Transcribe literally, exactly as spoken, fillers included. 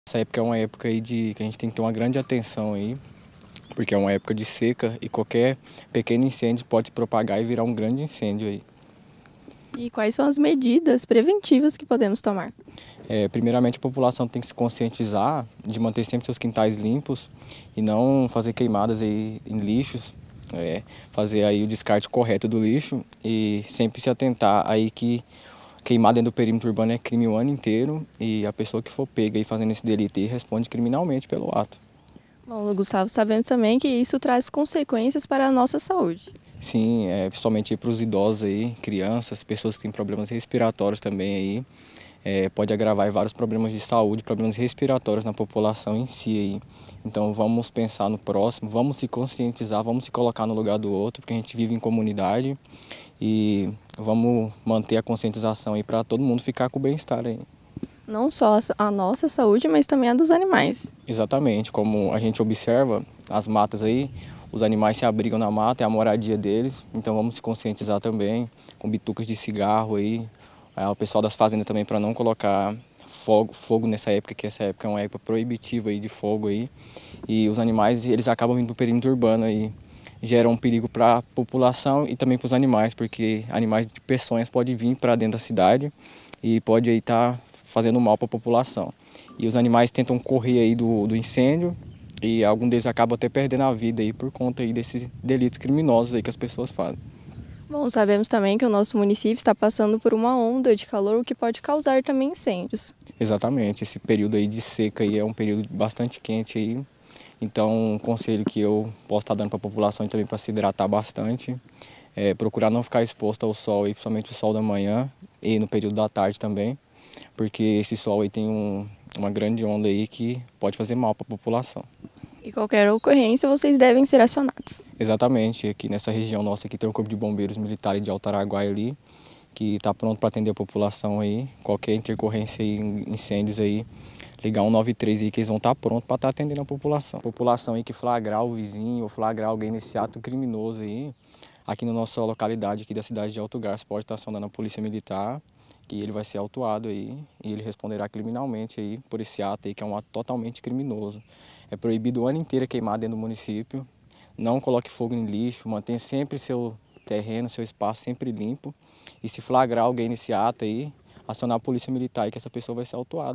Essa época é uma época aí de que a gente tem que ter uma grande atenção aí, porque é uma época de seca e qualquer pequeno incêndio pode se propagar e virar um grande incêndio aí. E quais são as medidas preventivas que podemos tomar? É, primeiramente, a população tem que se conscientizar de manter sempre seus quintais limpos e não fazer queimadas aí em lixos, é, fazer aí o descarte correto do lixo e sempre se atentar aí que queimar dentro do perímetro urbano é crime o ano inteiro e a pessoa que for pega aí fazendo esse delito aí responde criminalmente pelo ato. Bom, Gustavo, sabendo também que isso traz consequências para a nossa saúde. Sim, é, principalmente para os idosos aí, crianças, pessoas que têm problemas respiratórios também aí, é, pode agravar vários problemas de saúde, problemas respiratórios na população em si aí. Então vamos pensar no próximo, vamos se conscientizar, vamos se colocar no lugar do outro, porque a gente vive em comunidade e vamos manter a conscientização aí para todo mundo ficar com o bem-estar aí. Não só a nossa saúde, mas também a dos animais. Exatamente, como a gente observa as matas aí, os animais se abrigam na mata, é a moradia deles, então vamos se conscientizar também com bitucas de cigarro aí, é, o pessoal das fazendas também para não colocar fogo, fogo nessa época, que essa época é uma época proibitiva aí de fogo aí, e os animais eles acabam vindo para o perímetro urbano aí, geram um perigo para a população e também para os animais, porque animais de peçonhas podem vir para dentro da cidade e pode aí estar fazendo mal para a população. E os animais tentam correr aí do, do incêndio e algum deles acaba até perdendo a vida aí por conta aí desses delitos criminosos aí que as pessoas fazem. Bom, sabemos também que o nosso município está passando por uma onda de calor, o que pode causar também incêndios. Exatamente, esse período aí de seca aí é um período bastante quente aí. Então, um conselho que eu posso estar dando para a população e também para se hidratar bastante é procurar não ficar exposto ao sol, aí, principalmente o sol da manhã e no período da tarde também, porque esse sol aí tem um, uma grande onda aí que pode fazer mal para a população. E qualquer ocorrência, vocês devem ser acionados. Exatamente, aqui nessa região nossa aqui tem o Corpo de Bombeiros Militares de Altaraguai ali, que está pronto para atender a população aí, qualquer intercorrência aí, incêndios aí, ligar um nove três aí que eles vão estar prontos para estar atendendo a população. A população aí que flagrar o vizinho ou flagrar alguém nesse ato criminoso aí, aqui na nossa localidade aqui da cidade de Alto Garças, pode estar acionando a polícia militar, que ele vai ser autuado aí e ele responderá criminalmente aí por esse ato aí, que é um ato totalmente criminoso. É proibido o ano inteiro queimar dentro do município, não coloque fogo em lixo, mantenha sempre seu terreno, seu espaço sempre limpo e se flagrar alguém nesse ato aí, acionar a polícia militar e que essa pessoa vai ser autuada.